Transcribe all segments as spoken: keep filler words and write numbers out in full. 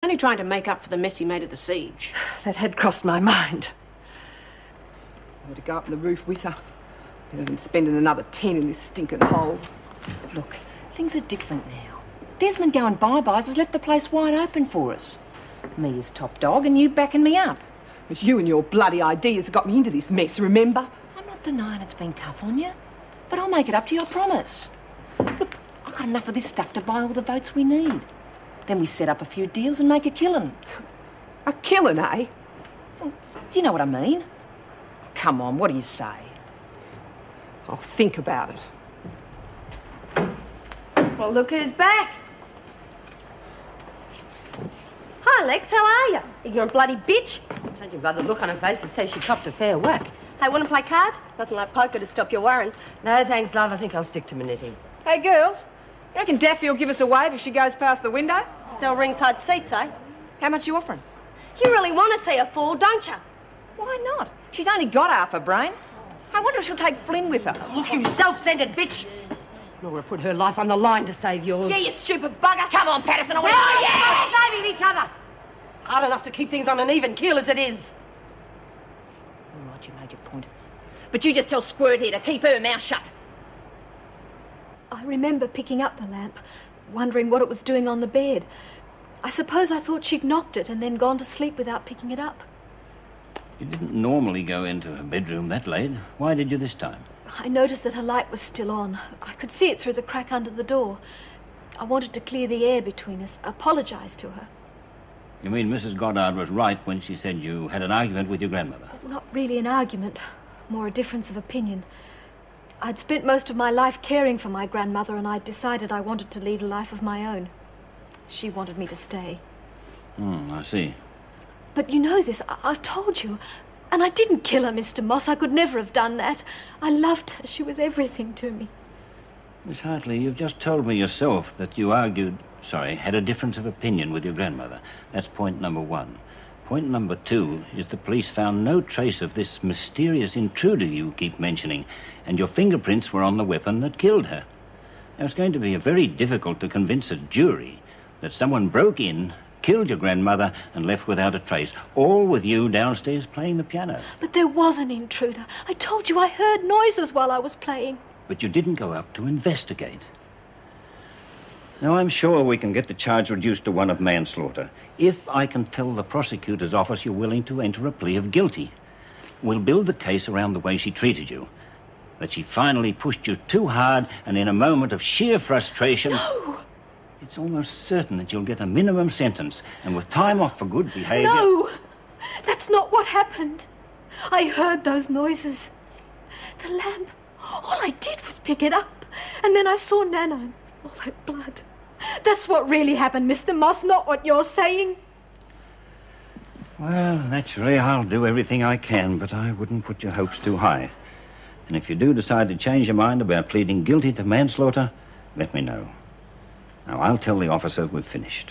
Only trying to make up for the mess he made at the siege. That had crossed my mind. I had to go up on the roof with her, better than spending another ten in this stinking hole. Look, things are different now. Desmond going bye-byes has left the place wide open for us. Me as top dog and you backing me up. It's you and your bloody ideas that got me into this mess, remember? I'm not denying it's been tough on you, but I'll make it up to you, I promise. Look, I've got enough of this stuff to buy all the votes we need. Then we set up a few deals and make a killing. A killing, eh? Well, do you know what I mean? Come on, what do you say? I'll think about it. Well, look who's back. Hi, Lex, how are you? Ignorant bloody bitch. Judging by the look on her face, it says she copped a fair whack. Hey, want to play cards? Nothing like poker to stop your worrying. No, thanks, love. I think I'll stick to my knitting. Hey, girls, you reckon Daffy will give us a wave if she goes past the window? Sell ringside seats, eh? How much you offering? You really want to see her fall, don't you? Why not? She's only got half a brain. I wonder if she'll take Flynn with her. Look, you self-centered bitch! Nora put her life on the line to save yours. Yeah, you stupid bugger. Come on, Patterson, I want Oh, to... yeah! Stop sniping each other! Hard enough to keep things on an even keel as it is. All right, you made your point. But you just tell Squirt here to keep her mouth shut. I remember picking up the lamp, wondering what it was doing on the bed. I suppose I thought she'd knocked it and then gone to sleep without picking it up. You didn't normally go into her bedroom that late. Why did you this time? I noticed that her light was still on. I could see it through the crack under the door. I wanted to clear the air between us, apologise to her. You mean Missus Goddard was right when she said you had an argument with your grandmother? Not really an argument, more a difference of opinion. I'd spent most of my life caring for my grandmother, and I'd decided I wanted to lead a life of my own. She wanted me to stay. Hmm, I see. But you know this, I I've told you. And I didn't kill her, Mister Moss. I could never have done that. I loved her. She was everything to me. Miss Hartley, you've just told me yourself that you argued, sorry, had a difference of opinion with your grandmother. That's point number one. Point number two is the police found no trace of this mysterious intruder you keep mentioning, and your fingerprints were on the weapon that killed her. Now, it's going to be very difficult to convince a jury that someone broke in, killed your grandmother, and left without a trace, all with you downstairs playing the piano. But there was an intruder. I told you I heard noises while I was playing. But you didn't go out to investigate. Now, I'm sure we can get the charge reduced to one of manslaughter if I can tell the prosecutor's office you're willing to enter a plea of guilty. We'll build the case around the way she treated you. That she finally pushed you too hard, and in a moment of sheer frustration... No! It's almost certain that you'll get a minimum sentence, and with time off for good behaviour... No! That's not what happened. I heard those noises. The lamp. All I did was pick it up. And then I saw Nana and all that blood. That's what really happened, Mister Moss, not what you're saying. Well, naturally, I'll do everything I can, but I wouldn't put your hopes too high. And if you do decide to change your mind about pleading guilty to manslaughter, let me know. Now, I'll tell the officer we've finished.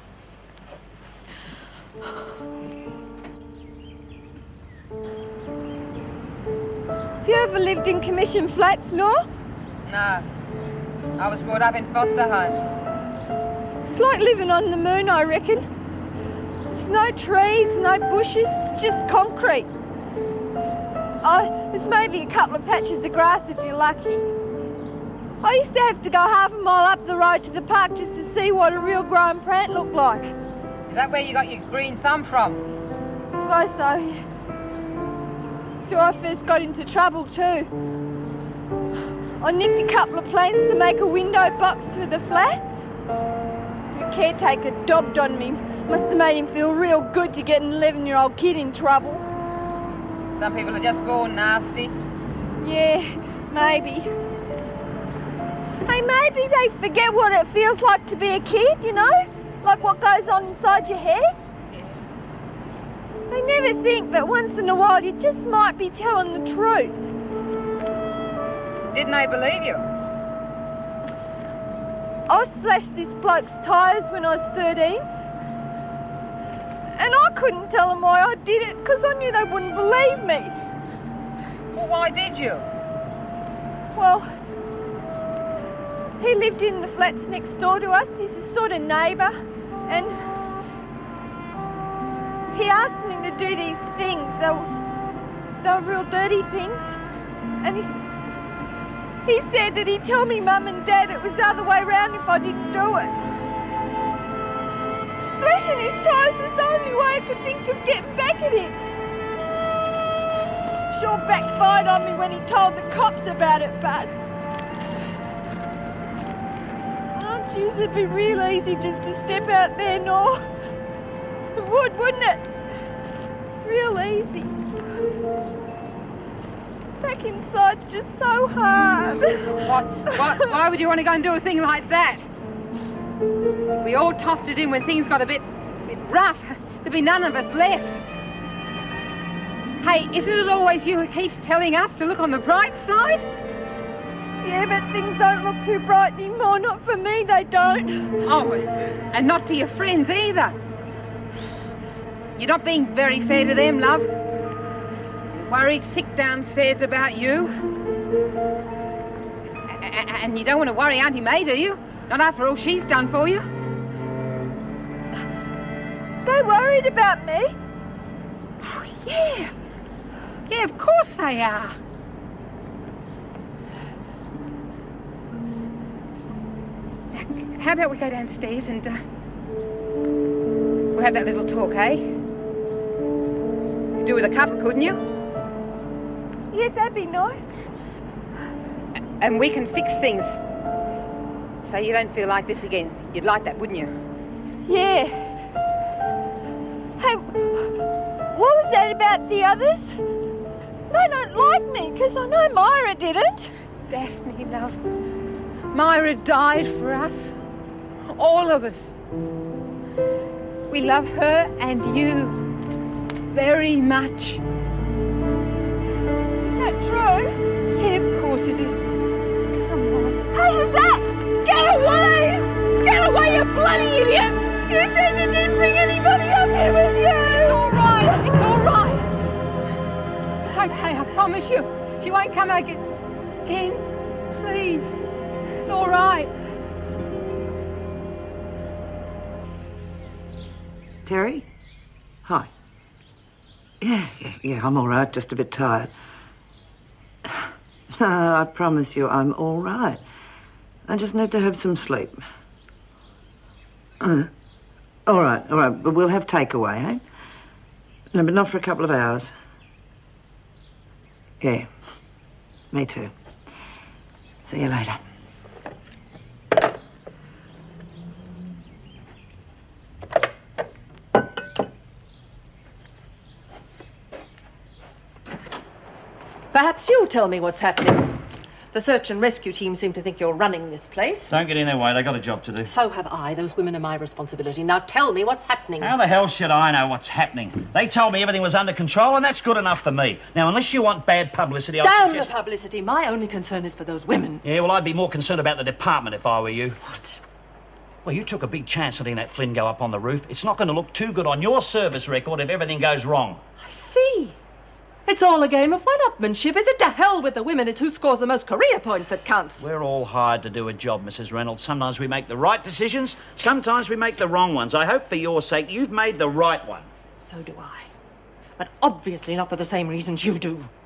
Have you ever lived in commission flats, Nor? No. I was brought up in foster homes. It's like living on the moon, I reckon. There's no trees, no bushes, just concrete. Oh, there's maybe a couple of patches of grass if you're lucky. I used to have to go half a mile up the road to the park just to see what a real grown plant looked like. Is that where you got your green thumb from? I suppose so, yeah. So I first got into trouble too. I nicked a couple of plants to make a window box for the flat. The caretaker dobbed on me. Must have made him feel real good to get an eleven-year-old kid in trouble. Some people are just born nasty. Yeah, maybe. Hey, maybe they forget what it feels like to be a kid, you know? Like what goes on inside your head. Yeah. They never think that once in a while you just might be telling the truth. Didn't they believe you? I slashed this bloke's tyres when I was thirteen. And I couldn't tell them why I did it because I knew they wouldn't believe me. Well, why did you? Well, he lived in the flats next door to us. He's a sort of neighbour. And he asked me to do these things. They were, they were real dirty things. And he, he said that he'd tell me Mum and Dad it was the other way round if I didn't do it. Slashing his tyres is the only way I could think of getting back at him. Sure backfired on me when he told the cops about it, but... Oh, jeez, it'd be real easy just to step out there, Nor. It would, wouldn't it? Real easy. Back inside's just so hard. What, what, why would you want to go and do a thing like that? If we all tossed it in when things got a bit, bit rough, there'd be none of us left. Hey, isn't it always you who keeps telling us to look on the bright side? Yeah, but things don't look too bright anymore. Not for me, they don't. Oh, and not to your friends either. You're not being very fair to them, love. Worried sick downstairs about you. A- and you don't want to worry Auntie May, do you? Not after all she's done for you. They worried about me? Oh, yeah. Yeah, of course they are. Now, how about we go downstairs and uh, we'll have that little talk, eh? Could do with a cuppa, couldn't you? Yeah, that'd be nice. A- and we can fix things so you don't feel like this again. You'd like that, wouldn't you? Yeah. Hey, what was that about the others? They don't like me, because I know Myra didn't. Daphne, love. Myra died for us. All of us. We love her and you very much. Is that true? Yeah, of course it is. Come on. Hey, who's that? Get away! Get away, you bloody idiot! You said you didn't bring anybody up here with you! It's all right. It's all right. It's okay, I promise you. She won't come back again. Please. It's all right. Terry? Hi. Yeah, yeah, yeah, I'm all right, just a bit tired. No, I promise you I'm all right. I just need to have some sleep. Uh, all right, all right, but we'll have takeaway, eh? No, but not for a couple of hours. Yeah, me too. See you later. Perhaps you'll tell me what's happening. The search and rescue team seem to think you're running this place. Don't get in their way. They got a job to do. So have I. Those women are my responsibility. Now tell me what's happening. How the hell should I know what's happening? They told me everything was under control, and that's good enough for me. Now, unless you want bad publicity, I Damn suggest... the publicity. My only concern is for those women. Yeah, well, I'd be more concerned about the department if I were you. What? Well, you took a big chance letting that Flynn go up on the roof. It's not going to look too good on your service record if everything goes wrong. I see. It's all a game of one-upmanship. Is it? To hell with the women. It's who scores the most career points that counts. We're all hired to do a job, Missus Reynolds. Sometimes we make the right decisions, sometimes we make the wrong ones. I hope for your sake you've made the right one. So do I. But obviously not for the same reasons you do.